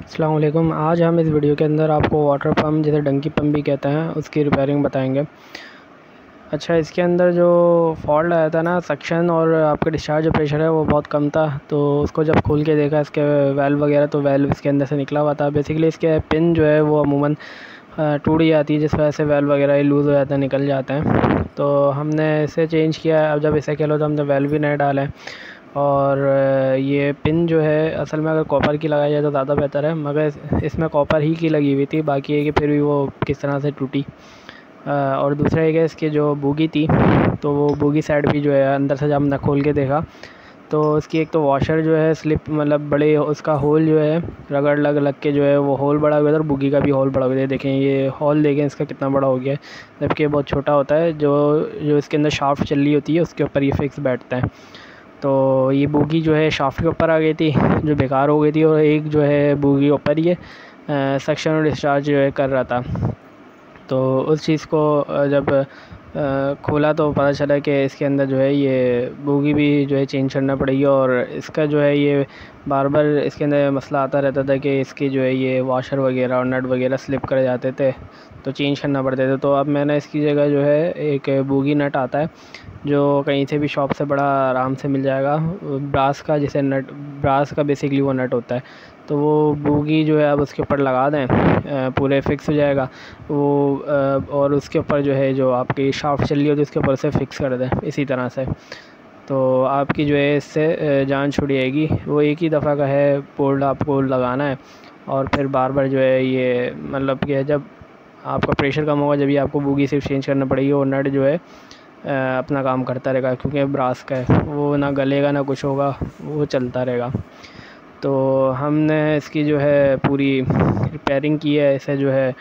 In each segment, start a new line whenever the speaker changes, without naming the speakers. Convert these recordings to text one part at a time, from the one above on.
अस्सलाम वालेकुम। आज हम इस वीडियो के अंदर आपको वाटर पम्प, जिसे डंकी पम्प भी कहते हैं, उसकी रिपेयरिंग बताएंगे। अच्छा, इसके अंदर जो फॉल्ट आया था ना, सक्शन और आपका डिस्चार्ज जो प्रेशर है वो बहुत कम था। तो उसको जब खोल के देखा इसके वेल्व वगैरह, तो वेल्व इसके अंदर से निकला हुआ था। बेसिकली इसके पिन जो है वो अमूमन टूट जाती है, जिस वजह से वेल्व वगैरह लूज़ हो जाते हैं, निकल जाते हैं। तो हमने इसे चेंज किया है। अब जब इसे खेलो तो हमने वेल्व भी नए डाले हैं। और ये पिन जो है असल में अगर कॉपर की लगाई जाए तो ज़्यादा बेहतर है, मगर इसमें कॉपर ही की लगी हुई थी। बाकी है कि फिर भी वो किस तरह से टूटी। और दूसरा एक है इसकी जो बोगी थी, तो वो बोगी साइड भी जो है अंदर से जब हमने खोल के देखा तो उसकी एक तो वॉशर जो है स्लिप, मतलब बड़े उसका होल जो है रगड़ लग लग के जो है वो होल बड़ा हुआ था, और बोगी का भी होल बड़ा हुआ था। देखें ये होल, देखें इसका कितना बड़ा हो गया है, जबकि ये बहुत छोटा होता है। जो जो इसके अंदर शाफ्ट चल रही होती है उसके ऊपर ये फिक्स बैठता है। तो ये बोगी जो है शाफ्ट के ऊपर आ गई थी, जो बेकार हो गई थी, और एक जो है बोगी ऊपर ये सक्शन और डिस्चार्ज जो है कर रहा था। तो उस चीज़ को जब खोला तो पता चला कि इसके अंदर जो है ये बोगी भी जो है चेंज करना पड़ेगी। और इसका जो है ये बार बार इसके अंदर मसला आता रहता था कि इसकी जो है ये वॉशर वगैरह और नट वगैरह स्लिप कर जाते थे, तो चेंज करना पड़ते थे। तो अब मैंने इसकी जगह जो है एक बोगी नट आता है, जो कहीं से भी शॉप से बड़ा आराम से मिल जाएगा, ब्रास का, जिसे नट ब्रास का बेसिकली वो नट होता है। तो वो बोगी जो है अब उसके ऊपर लगा दें, पूरे फिक्स हो जाएगा वो। और उसके ऊपर जो है जो आपकी शाफ्ट चल रही होती है उसके ऊपर से फिक्स कर दें इसी तरह से, तो आपकी जो है इससे जान छुट जाएगी। वो एक ही दफ़ा का है, बोल्ट आपको लगाना है और फिर बार बार जो है ये, मतलब कि जब आपका प्रेशर कम होगा जब ये आपको बोगी सिर्फ चेंज करना पड़ेगी, और नट जो है अपना काम करता रहेगा, क्योंकि ब्रास का है, वो ना गलेगा ना कुछ होगा, वो चलता रहेगा। तो हमने इसकी जो है पूरी रिपेयरिंग की है। इसे जो है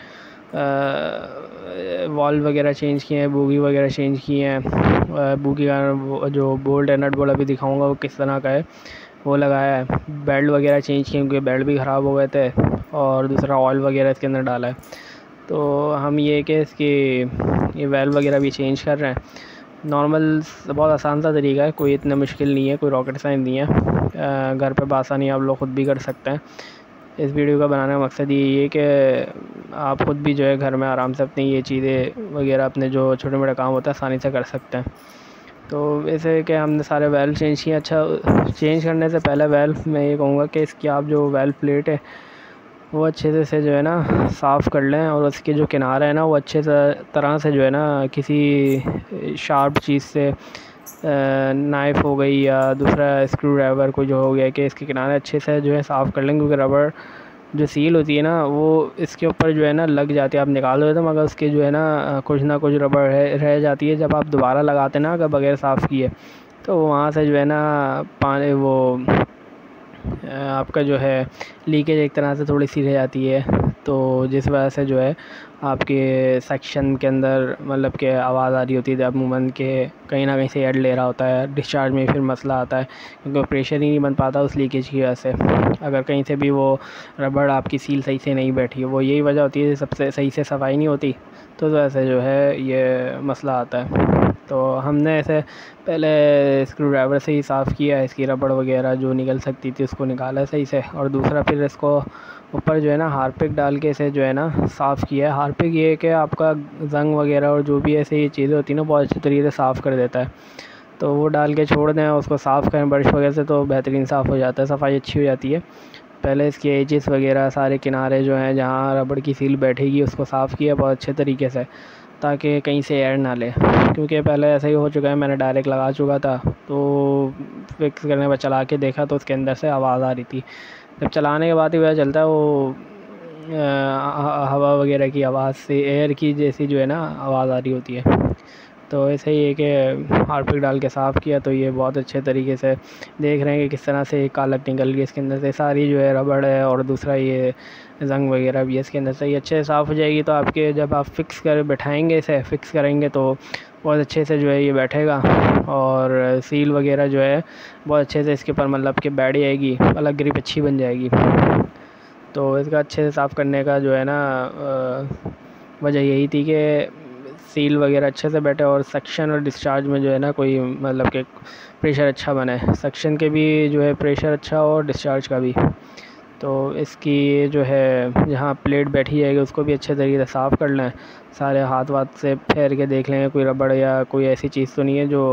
वॉल्व वगैरह चेंज किए हैं, बोगी वगैरह चेंज किए हैं। बोगी का जो बोल्ट है, नट बोल्ट अभी दिखाऊंगा वो किस तरह का है, वो लगाया है। बेल्ट वगैरह चेंज किए क्योंकि बेल्ट भी ख़राब हो गए थे, और दूसरा ऑयल वगैरह इसके अंदर डाला है। तो हम ये कि इसकी ये वेल्व वगैरह भी चेंज कर रहे हैं। नॉर्मल बहुत आसान सा तरीका है, कोई इतना मुश्किल नहीं है, कोई रॉकेट साइंस नहीं है। घर पे बासानी आप लोग ख़ुद भी कर सकते हैं। इस वीडियो का बनाने का मकसद ये है कि आप ख़ुद भी जो है घर में आराम से अपनी ये चीज़ें वगैरह, अपने जो छोटे मोटे काम होता है, आसानी से कर सकते हैं। तो वैसे कि हमने सारे वेल्व चेंज किए। अच्छा, चेंज करने से पहले वेल्व मैं ये कहूँगा कि इसकी आप जो वेल्व प्लेट है वो अच्छे से जो है ना साफ़ कर लें, और उसके जो किनारे है ना वो अच्छे से तरह से जो है ना किसी शार्प चीज़ से, नाइफ़ हो गई या दूसरा स्क्रू ड्राइवर को जो हो गया, कि इसके किनारे अच्छे से जो है साफ़ कर लें, क्योंकि रबड़ जो सील होती है ना वो इसके ऊपर जो है ना लग जाती है। आप निकाल दो तो मगर उसके जो है ना कुछ ना कुछ रबड़ रह जाती है। जब आप दोबारा लगाते ना अगर बगैर साफ़ किए, तो वहाँ से जो है ना पानी वो आपका जो है लीकेज एक तरह से थोड़ी सी रह जाती है। तो जिस वजह से जो है आपके सेक्शन के अंदर, मतलब कि आवाज़ आ रही होती है, अमूमन के कहीं ना कहीं से एयर ले रहा होता है। डिस्चार्ज में फिर मसला आता है, क्योंकि प्रेशर ही नहीं बन पाता उस लीकेज की वजह से। अगर कहीं से भी वो रबड़ आपकी सील सही से नहीं बैठी है, वो यही वजह होती है, सबसे सही से सफाई नहीं होती, तो वैसे जो है ये मसला आता है। तो हमने ऐसे पहले स्क्रू ड्राइवर से ही साफ़ किया, इसकी रबड़ वगैरह जो निकल सकती थी उसको निकाला सही से, और दूसरा फिर इसको ऊपर जो है ना हार्पिक डाल के इसे जो है ना साफ़ किया है। हार्पिक ये है कि आपका जंग वगैरह और जो भी ऐसे ये चीज़ें होती हैं ना बहुत अच्छी तरीके से साफ़ कर देता है। तो वो डाल के छोड़ दें, उसको साफ़ करें ब्रश वगैरह से, तो बेहतरीन साफ़ हो जाता है, सफाई अच्छी हो जाती है। पहले इसके एजेस वगैरह सारे किनारे जो हैं जहाँ रबड़ की सील बैठेगी उसको साफ़ किया बहुत अच्छे तरीके से, ताकि कहीं से एयर ना ले, क्योंकि पहले ऐसा ही हो चुका है, मैंने डायरेक्ट लगा चुका था। तो फिक्स करने पर चला के देखा तो उसके अंदर से आवाज़ आ रही थी। जब चलाने के बाद ही पता चलता है वो हवा वगैरह की आवाज़ से, एयर की जैसी जो है ना आवाज़ आ रही होती है। तो ऐसे ही है कि हार्पिक डाल के साफ़ किया, तो ये बहुत अच्छे तरीके से देख रहे हैं कि किस तरह से कालक निकल गई इसके अंदर से, सारी जो है रबड़ है, और दूसरा ये जंग वगैरह भी है इसके अंदर से, ये अच्छे से साफ़ हो जाएगी। तो आपके जब आप फिक्स कर बैठाएंगे, इसे फिक्स करेंगे तो बहुत अच्छे से जो है ये बैठेगा, और सील वगैरह जो है बहुत अच्छे से इसके ऊपर, मतलब कि बैठ जाएगी, अलग ग्रिप अच्छी बन जाएगी। तो इसका अच्छे से साफ़ करने का जो है ना वजह यही थी कि सील वगैरह अच्छे से बैठे, और सक्शन और डिस्चार्ज में जो है ना कोई, मतलब कि प्रेशर अच्छा बने, सक्शन के भी जो है प्रेशर अच्छा हो और डिस्चार्ज का भी। तो इसकी जो है जहाँ प्लेट बैठी जाएगी उसको भी अच्छे तरीके से साफ़ कर लें, सारे हाथ वाथ से फेर के देख लेंगे कोई रबड़ या कोई ऐसी चीज़ तो नहीं है जो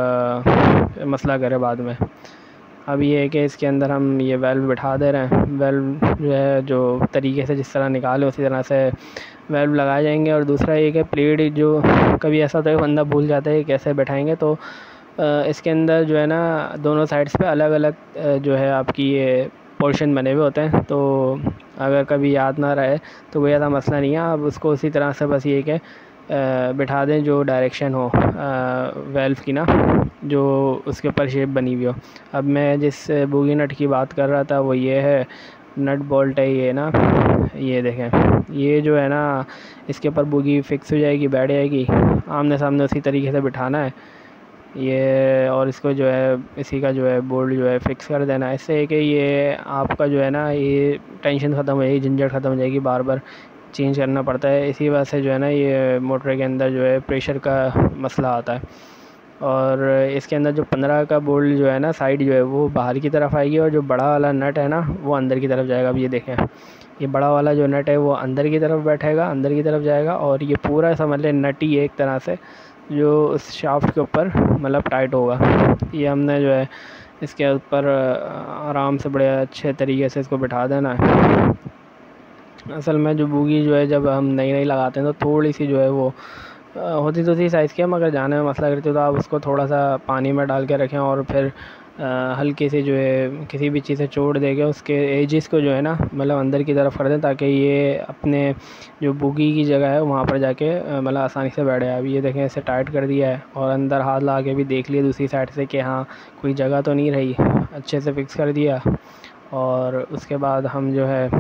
मसला करे बाद में। अब ये है कि इसके अंदर हम ये वेल्व बिठा दे रहे हैं। वेल्व जो है जो तरीके से जिस तरह निकाले उसी तरह से वेल्व लगाए जाएंगे। और दूसरा ये कि प्लेट जो कभी ऐसा होता है बंदा भूल जाता है कैसे बैठाएंगे, तो इसके अंदर जो है ना दोनों साइड्स पे अलग अलग जो है आपकी ये पोर्शन बने हुए होते हैं। तो अगर कभी याद ना रहे तो कोई ऐसा मसला नहीं है, आप उसको उसी तरह से बस ये कि बिठा दें जो डायरेक्शन हो वेल्व की ना, जो उसके ऊपर शेप बनी हुई हो। अब मैं जिस बोगी नट की बात कर रहा था वो ये है, नट बोल्ट है ये ना, ये देखें, ये जो है ना इसके ऊपर बोगी फिक्स हो जाएगी, बैठ जाएगी, आमने सामने उसी तरीके से बिठाना है ये। और इसको जो है इसी का जो है बोल्ट जो है फिक्स कर देना है। इससे कि ये आपका जो है ना ये टेंशन ख़त्म हो जाएगी, झंझट ख़त्म हो जाएगी, बार बार चेंज करना पड़ता है। इसी वजह से जो है ना ये मोटर के अंदर जो है प्रेशर का मसला आता है। और इसके अंदर जो 15 का बोल्ट जो है ना साइड जो है वो बाहर की तरफ आएगी, और जो बड़ा वाला नट है ना वो अंदर की तरफ जाएगा। अब ये देखें, ये बड़ा वाला जो नट है वो अंदर की तरफ बैठेगा, अंदर की तरफ जाएगा, और ये पूरा समझ लें नट ही एक तरह से जो उस शाफ्ट के ऊपर मतलब टाइट होगा। ये हमने जो है इसके ऊपर आराम से बड़े अच्छे तरीके से इसको बिठा देना है। असल में जो बोगी जो है जब हम नई नई लगाते हैं तो थोड़ी सी जो है वो होती तो थी साइज़ की, मगर जाने में मसला करती, तो आप उसको थोड़ा सा पानी में डाल के रखें और फिर हल्के से जो है किसी भी चीज़ से चोट देके उसके एजिस को जो है ना मतलब अंदर की तरफ कर दें, ताकि ये अपने जो बोगी की जगह है वहाँ पर जाके मतलब आसानी से बैठे। अभी ये देखें इसे टाइट कर दिया है, और अंदर हाथ ला के भी देख लिया दूसरी साइड से कि हाँ कोई जगह तो नहीं रही, अच्छे से फिक्स कर दिया। और उसके बाद हम जो है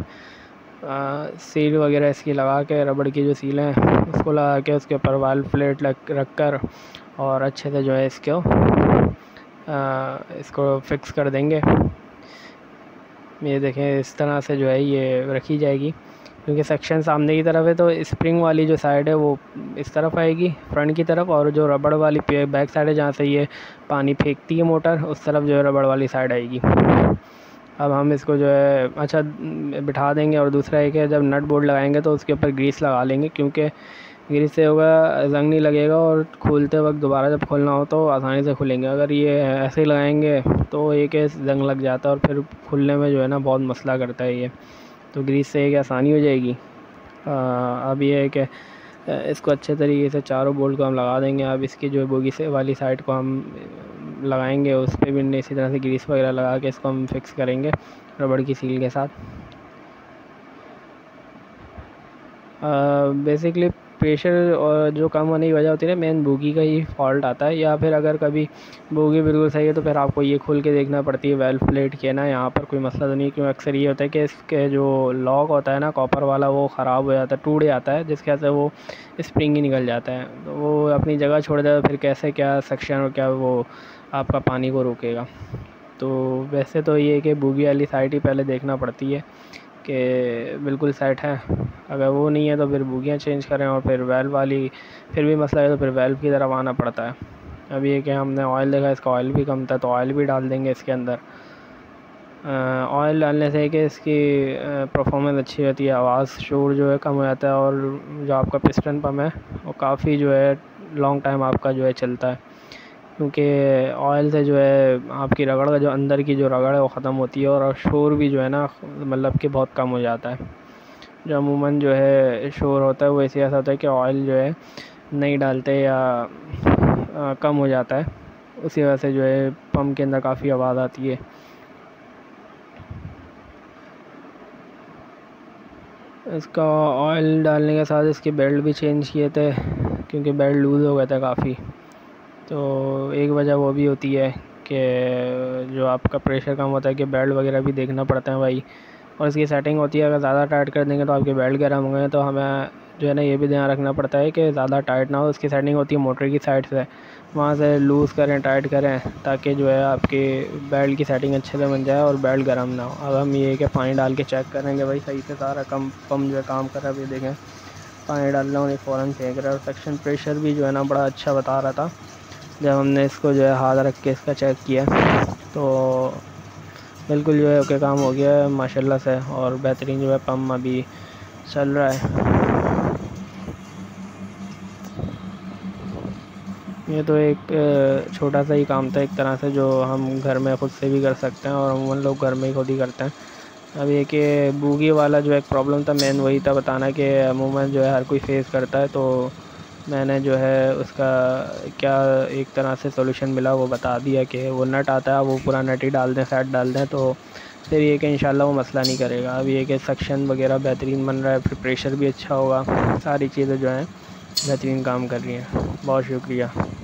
सील वगैरह इसकी लगा के, रबड़ की जो सील हैं उसको लगा के उसके ऊपर वाल्व प्लेट रख कर और अच्छे से जो है इसको फिक्स कर देंगे। ये देखें इस तरह से जो है ये रखी जाएगी, क्योंकि सेक्शन सामने की तरफ है तो स्प्रिंग वाली जो साइड है वो इस तरफ आएगी फ्रंट की तरफ, और जो रबड़ वाली बैक साइड है जहाँ से ये पानी फेंकती है मोटर उस तरफ जो है रबड़ वाली साइड आएगी। अब हम इसको जो है अच्छा बिठा देंगे। और दूसरा है कि जब नट बोल्ट लगाएंगे तो उसके ऊपर ग्रीस लगा लेंगे, क्योंकि ग्रीस से होगा जंग नहीं लगेगा, और खोलते वक्त दोबारा जब खोलना हो तो आसानी से खुलेंगे। अगर ये ऐसे ही लगाएंगे तो एक जंग लग जाता है और फिर खुलने में जो है ना बहुत मसला करता है ये, तो ग्रीस से एक आसानी हो जाएगी। अब ये है कि इसको अच्छे तरीके से चारों बोल्ट को हम लगा देंगे। अब इसकी जो बोगी से वाली साइड को हम लगाएंगे, उस पर भी इसी तरह से ग्रीस वगैरह लगा के इसको हम फिक्स करेंगे रबड़ की सील के साथ। बेसिकली प्रेशर और जो कम होने की वजह होती है मेन बोगी का ही फॉल्ट आता है, या फिर अगर कभी बोगी बिल्कुल सही है तो फिर आपको ये खोल के देखना पड़ती है वेल्व प्लेट के ना यहाँ पर कोई मसला तो नहीं। क्यों अक्सर ये होता है कि इसके जो लॉक होता है ना कॉपर वाला वो ख़राब हो जाता है, टूट जाता है, जिसके वजह से वो स्प्रिंग ही निकल जाता है, तो वो अपनी जगह छोड़ देता है, फिर कैसे क्या सक्शन और क्या वो आपका पानी को रोकेगा। तो वैसे तो ये कि बोगी वाली साइड ही पहले देखना पड़ती है कि बिल्कुल सेट है, अगर वो नहीं है तो फिर बोगियाँ चेंज करें, और फिर वेल्व वाली फिर भी मसला है तो फिर वेल्व की तरफ आना पड़ता है। अब ये कि हमने ऑयल देखा इसका ऑयल भी कम था तो ऑयल भी डाल देंगे इसके अंदर। ऑयल डालने से कि इसकी परफॉर्मेंस अच्छी होती है, आवाज़ शोर जो है कम हो जाता है, और जो आपका पिस्टन पम्प है वो काफ़ी जो है लॉन्ग टाइम आपका जो है चलता है, क्योंकि ऑयल से जो है आपकी रगड़ का जो अंदर की जो रगड़ है वो ख़त्म होती है, और शोर भी जो है ना मतलब कि बहुत कम हो जाता है। जो अमूमन जो है शोर होता है वो ऐसे ऐसा होता है कि ऑयल जो है नहीं डालते या कम हो जाता है, उसी वजह से जो है पंप के अंदर काफ़ी आवाज़ आती है। इसका ऑयल डालने के साथ इसके बेल्ट भी चेंज किए थे, क्योंकि बेल्ट लूज़ हो गया था काफ़ी, तो एक वजह वो भी होती है कि जो आपका प्रेशर कम होता है कि बेल्ट वगैरह भी देखना पड़ता है भाई। और इसकी सेटिंग होती है, अगर ज़्यादा टाइट कर देंगे तो आपके बेल्ट गर्म होंगे, तो हमें जो है ना ये भी ध्यान रखना पड़ता है कि ज़्यादा टाइट ना हो। इसकी सेटिंग होती है मोटर की साइड से, वहाँ से लूज़ करें टाइट करें ताकि जो है आपके बेल्ट की सेटिंग अच्छे से बन जाए और बेल्ट गर्म ना हो। अब हम ये कि पानी डाल के चेक करेंगे भाई सही से सारा पम्प जो है काम कर रहा है। अभी देखें पानी डाल रहा हूँ ये फ़ौरन फेंक रहा है, और सेक्शन प्रेशर भी जो है ना बड़ा अच्छा बता रहा था जब हमने इसको जो है हाथ रख के इसका चेक किया। तो बिल्कुल जो है ओके काम हो गया है माशाल्लाह से, और बेहतरीन जो है पम्प अभी चल रहा है। ये तो एक छोटा सा ही काम था एक तरह से, जो हम घर में ख़ुद से भी कर सकते हैं, और अमूमन लोग घर में ही खुद ही करते हैं। अब ये कि बूगी वाला जो एक प्रॉब्लम था, मेन वही था बताना कि अमूमन जो है हर कोई फेस करता है, तो मैंने जो है उसका क्या एक तरह से सॉल्यूशन मिला वो बता दिया कि वो नट आता है, वो पूरा नट ही डाल दें, सेट डाल दें, तो फिर ये कि इंशाल्लाह वो मसला नहीं करेगा। अब ये कि सक्शन वगैरह बेहतरीन बन रहा है, फिर प्रेशर भी अच्छा होगा, सारी चीज़ें जो हैं बेहतरीन काम कर रही हैं। बहुत शुक्रिया।